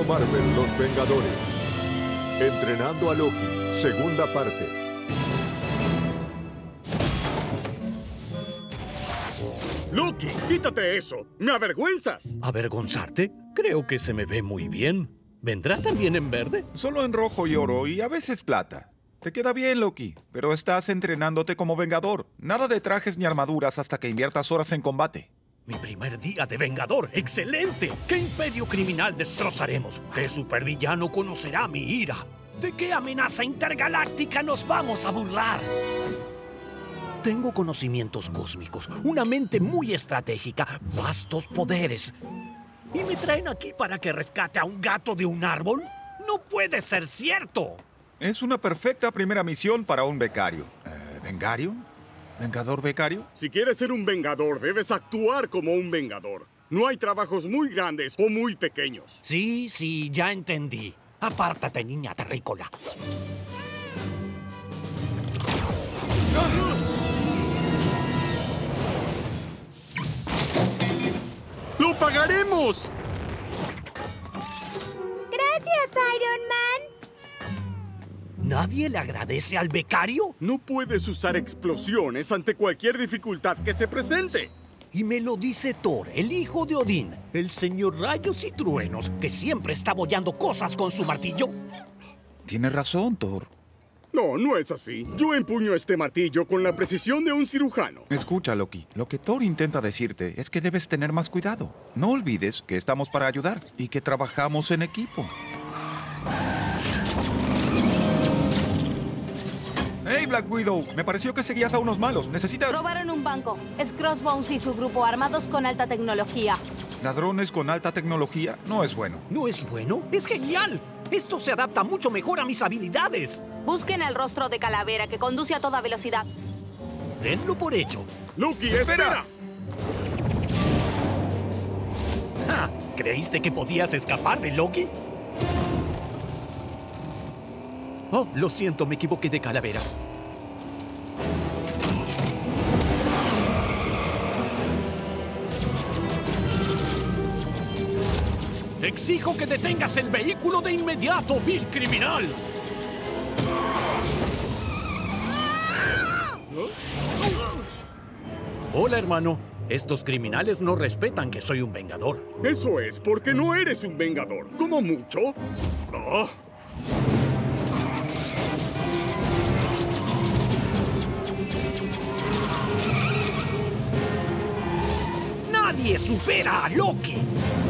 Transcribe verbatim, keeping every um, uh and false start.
Lego Marvel Los Vengadores. Entrenando a Loki, segunda parte. Loki, quítate eso. ¡Me avergüenzas! ¿Avergonzarte? Creo que se me ve muy bien. ¿Vendrá también en verde? Solo en rojo y oro y a veces plata. Te queda bien, Loki, pero estás entrenándote como Vengador. Nada de trajes ni armaduras hasta que inviertas horas en combate. Mi primer día de Vengador. ¡Excelente! ¿Qué imperio criminal destrozaremos? ¿Qué supervillano conocerá mi ira? ¿De qué amenaza intergaláctica nos vamos a burlar? Tengo conocimientos cósmicos, una mente muy estratégica, vastos poderes. ¿Y me traen aquí para que rescate a un gato de un árbol? ¡No puede ser cierto! Es una perfecta primera misión para un becario. Eh, ¿Vengario? ¿Vengador becario? Si quieres ser un vengador, debes actuar como un vengador. No hay trabajos muy grandes o muy pequeños. Sí, sí, ya entendí. Apártate, niña terrícola. ¡Lo pagaremos! Gracias, Iron Man. ¿Nadie le agradece al becario? No puedes usar explosiones ante cualquier dificultad que se presente. Y me lo dice Thor, el hijo de Odín, el señor Rayos y Truenos, que siempre está bollando cosas con su martillo. Tienes razón, Thor. No, no es así. Yo empuño este martillo con la precisión de un cirujano. Escucha, Loki. Lo que Thor intenta decirte es que debes tener más cuidado. No olvides que estamos para ayudar y que trabajamos en equipo. ¡Hey, Black Widow! Me pareció que seguías a unos malos. ¿Necesitas...? Robaron un banco. Es Crossbones y su grupo armados con alta tecnología. ¿Ladrones con alta tecnología? No es bueno. ¿No es bueno? ¡Es genial! Esto se adapta mucho mejor a mis habilidades. Busquen el rostro de Calavera que conduce a toda velocidad. Denlo por hecho. ¡Loki, espera! Ah, ¿creíste que podías escapar de Loki? Oh, lo siento, me equivoqué de Calavera. Te exijo que detengas el vehículo de inmediato, vil criminal. Hola, hermano. Estos criminales no respetan que soy un vengador. Eso es porque no eres un vengador. Como mucho. Oh. ¡Nadie supera a Loki!